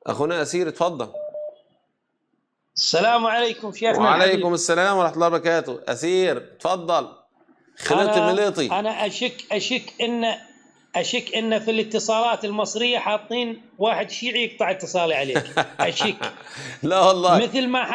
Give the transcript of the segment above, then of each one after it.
اخونا اسير اتفضل. السلام عليكم شيخنا وعليكم الحبيب. السلام ورحمه الله وبركاته. اسير اتفضل. خلطي مليطي. انا اشك ان في الاتصالات المصريه حاطين واحد شيعي يقطع اتصالي عليك. اشك. لا والله. مثل ما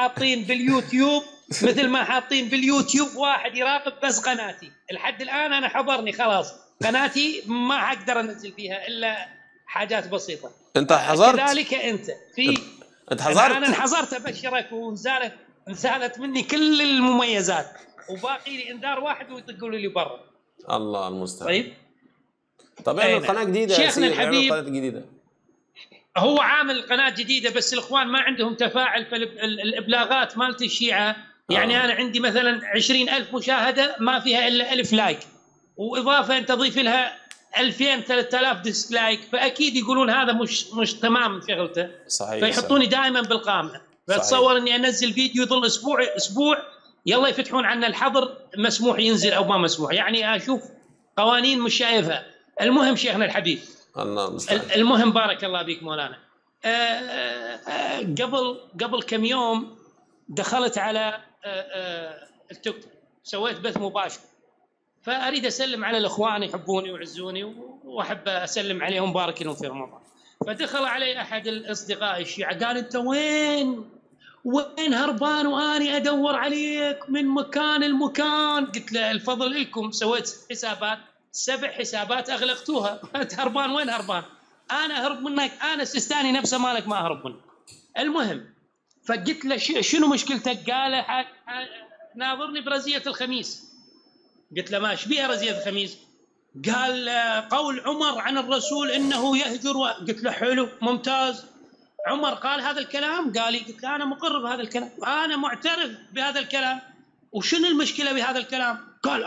حاطين باليوتيوب واحد يراقب بس قناتي. لحد الان انا حضرني خلاص، قناتي ما حقدر انزل فيها الا حاجات بسيطه. انت حضرت؟ كذلك انت انت حضرت؟ انا انحظرت ابشرك، ونزالت مني كل المميزات، وباقي لي انذار واحد ويطقوا لي برا. الله المستعان. طيب اعمل قناه جديده يا شيخنا سيدي، الحبيب. اعمل قناه جديده. هو عامل قناه جديده بس الاخوان ما عندهم تفاعل في الابلاغات مالت الشيعه. يعني انا عندي مثلا 20,000 مشاهده ما فيها الا 1000 لايك، واضافه انت تضيف لها 2000 3000 ديسلايك، فاكيد يقولون هذا مش تمام شغلته. صحيح. فيحطوني دائما بالقائمه. فتصور اني انزل فيديو يظل اسبوع يلا يفتحون عنا الحظر، مسموح ينزل او ما مسموح. يعني اشوف قوانين مش شايفها. المهم شيخنا الحبيب، الله المستعان. المهم بارك الله بك مولانا. قبل كم يوم دخلت على التيك توك، سويت بث مباشر، فاريد اسلم على الاخوان يحبوني ويعزوني واحب اسلم عليهم بارك لهم في رمضان. فدخل علي احد الاصدقاء الشيعة قال انت وين هربان واني ادور عليك من مكان المكان. قلت له الفضل لكم، سويت حسابات 7 حسابات اغلقتوها. انت هربان وين هربان؟ انا اهرب منك؟ انا سيستاني نفسه مالك ما اهرب منك. المهم فقلت له شنو مشكلتك؟ قال ناظرني برزية الخميس. قلت له ما ايش بيها رزية الخميس؟ قال قول عمر عن الرسول انه يهجر قلت له حلو ممتاز، عمر قال هذا الكلام؟ قال لي. قلت له انا مقر بهذا الكلام، انا معترف بهذا الكلام، وشنو المشكله بهذا الكلام؟ قال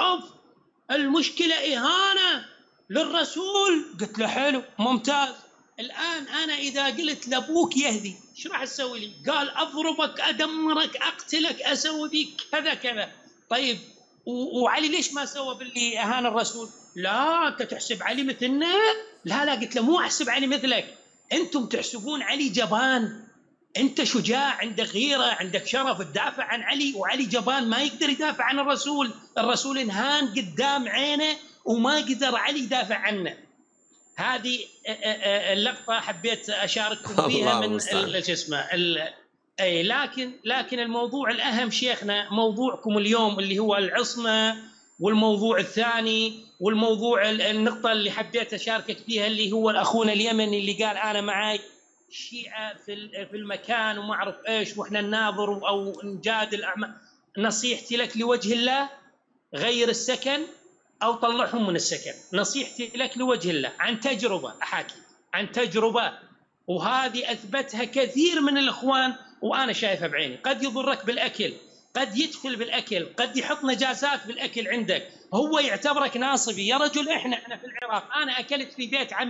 المشكله اهانه للرسول. قلت له حلو ممتاز، الان انا اذا قلت لابوك يهدي ايش راح تسوي لي؟ قال اضربك ادمرك اقتلك اسوي بك كذا كذا. طيب وعلي ليش ما سوى باللي اهان الرسول؟ لا انت تحسب علي مثلنا؟ لا قلت له مو احسب علي مثلك، انتم تحسبون علي جبان، انت شجاع عندك غيره عندك شرف تدافع عن علي، وعلي جبان ما يقدر يدافع عن الرسول. الرسول انهان قدام عينه وما قدر علي يدافع عنه. هذه اللقطه حبيت اشارككم فيها من شو اسمه. اي لكن الموضوع الاهم شيخنا موضوعكم اليوم اللي هو العصمه، والموضوع الثاني والموضوع النقطه اللي حبيت اشاركك فيها اللي هو الاخونا اليمني اللي قال انا معاي الشيعة في المكان وما اعرف ايش واحنا نناظر او نجادل. نصيحتي لك لوجه الله غير السكن او طلعهم من السكن. نصيحتي لك لوجه الله عن تجربه، احاكي عن تجربه، وهذه اثبتها كثير من الاخوان وانا شايفها بعيني. قد يضرك بالاكل، قد يدخل بالاكل، قد يحط نجاسات بالاكل عندك، هو يعتبرك ناصبي. يا رجل احنا في العراق، انا اكلت في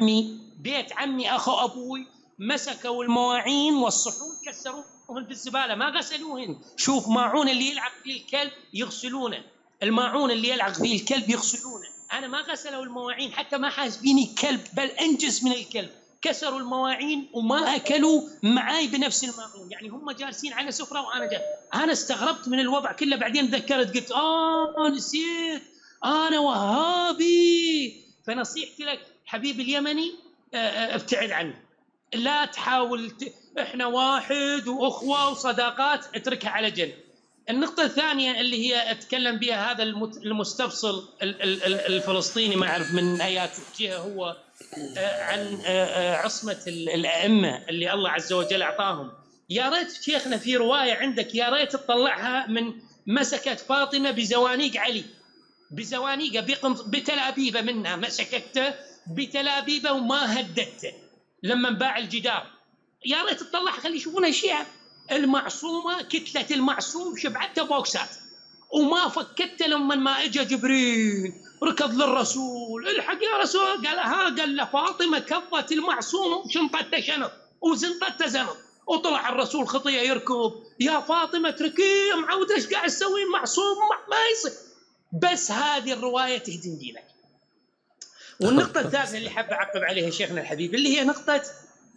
بيت عمي اخو ابوي، مسكوا المواعين والصحون كسروهن بالزباله ما غسلوهن. شوف ماعون اللي يلعق فيه الكلب يغسلونه، الماعون اللي يلعق فيه الكلب يغسلونه. انا ما غسلوا المواعين حتى ما حاسبيني كلب، بل انجس من الكلب. كسروا المواعين وما اكلوا معاي بنفس الماعون، يعني هم جالسين على سفره وانا جالس. انا استغربت من الوضع كله، بعدين تذكرت قلت نسيت انا وهابي. فنصيحتي لك حبيب اليمني ابتعد عنه، لا تحاول احنا واحد واخوه وصداقات، اتركها على جنب. النقطة الثانية اللي هي اتكلم بها هذا المستفصل الفلسطيني ما اعرف من ايات جهه هو عن عصمة الائمة اللي الله عز وجل اعطاهم. يا ريت شيخنا في رواية عندك يا ريت تطلعها من مسكت فاطمة بزوانيق علي، بزوانيقه بتلابيبه منها، مسكته بتلابيبه وما هددته لما باع الجدار. يا ريت تطلع خلي يشوفون الشيعة. المعصومه كتله المعصوم شبعتها بوكسات وما فكته لما ما اجى جبريل ركض للرسول الحق يا رسول، قال له فاطمه كضت المعصوم شنطته شنط وزنطته زنط، وطلع الرسول خطيه يركض يا فاطمه اتركيه معوده ايش قاعد تسوي معصوم ما يصير. بس هذه الروايه تهدم دينك. والنقطه الثالثه اللي حاب اعقب عليها شيخنا الحبيب اللي هي نقطه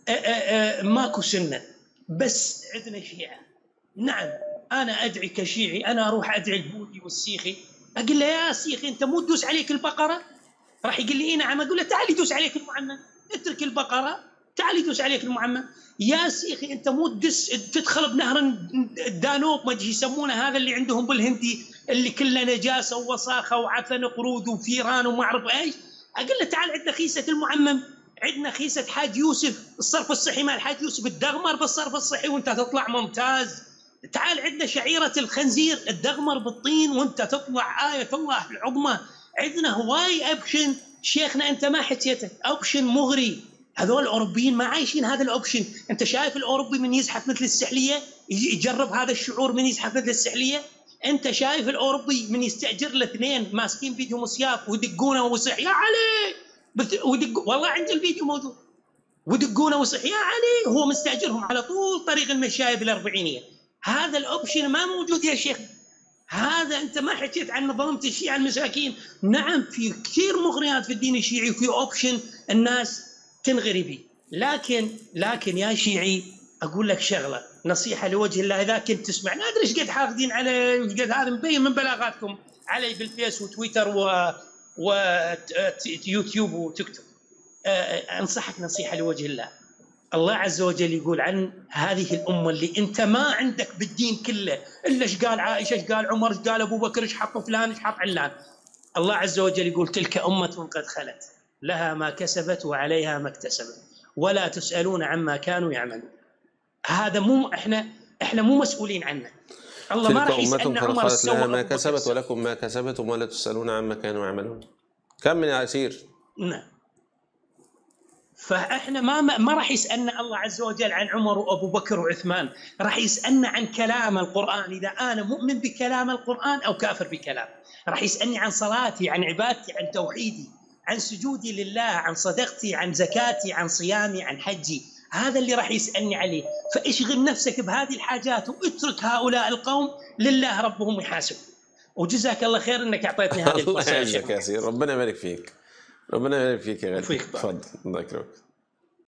ماكو سنة، بس عندنا شيعة. نعم أنا أدعي كشيعي، أنا أروح أدعي البوذي والسيخي، أقول له يا سيخي أنت مو تدوس عليك البقرة؟ راح يقول لي إيه نعم. أقول له تعال يدوس عليك المعمم، اترك البقرة تعال يدوس عليك المعمم. يا سيخي أنت مو تدخل بنهر الدانوب، ما يسمونه هذا اللي عندهم بالهندي اللي كله نجاسة ووساخة وعفن قرود وفيران وما أعرف إيش. أقول له تعال عندنا خيسة المعمم، عندنا خيسة حاج يوسف الصرف الصحي مال حاج يوسف، الدغمر بالصرف الصحي وانت تطلع ممتاز. تعال عندنا شعيرة الخنزير الدغمر بالطين وانت تطلع آية الله العظمى. عندنا هواي أوبشن شيخنا انت ما حكيته، أوبشن مغري. هذول الأوروبيين ما عايشين هذا الأوبشن. انت شايف الأوروبي من يزحف مثل السحلية يجرب هذا الشعور من يزحف مثل السحلية؟ انت شايف الأوروبي من يستأجر له اثنين ماسكين بيدهم سياف ويدقونه ويصيح يا علي والله عندي الفيديو موجود، ودقونه وصح يا علي، هو مستاجرهم على طول طريق المشاية بالأربعينية. هذا الأوبشن ما موجود يا شيخ. هذا أنت ما حكيت عن نظامة الشيعة المساكين. نعم في كثير مغريات في الدين الشيعي وفي أوبشن الناس تنغري به، لكن يا شيعي أقول لك شغلة نصيحة لوجه الله، إذا كنت تسمع لا أدري إيش قد حافظين علي وإيش قد هذا مبين من بلاغاتكم علي بالفيس وتويتر ويوتيوب وتيك توك. أنصحك نصيحة لوجه الله. الله عز وجل يقول عن هذه الأمة اللي أنت ما عندك بالدين كله إلا إيش قال عائشة، إيش قال عمر، إيش قال أبو بكر، إيش حط فلان، إيش حط علان. الله عز وجل يقول تلك أمة قد خلت لها ما كسبت وعليها ما اكتسبت ولا تسألون عما كانوا يعملون. هذا مو إحنا مو مسؤولين عنه. الله ما راح يسألنا عمر خلت لها ما كسبت ولكم ما كسبتم ولا تسألون عما كانوا يعملون. كمل يا عسير. نعم. فاحنا ما راح يسالنا الله عز وجل عن عمر وابو بكر وعثمان، راح يسالنا عن كلام القران، اذا انا مؤمن بكلام القران او كافر بكلام. راح يسالني عن صلاتي، عن عبادتي، عن توحيدي، عن سجودي لله، عن صدقتي، عن زكاتي، عن صيامي، عن حجي. هذا اللي راح يسالني عليه. فاشغل نفسك بهذه الحاجات واترك هؤلاء القوم لله ربهم يحاسب. وجزاك الله خير انك اعطيتني هذه الفرصه. الله يعزك يا سير، ربنا يبارك فيك، ربنا يبارك فيك يا غالي. تفضل الله يكرمك.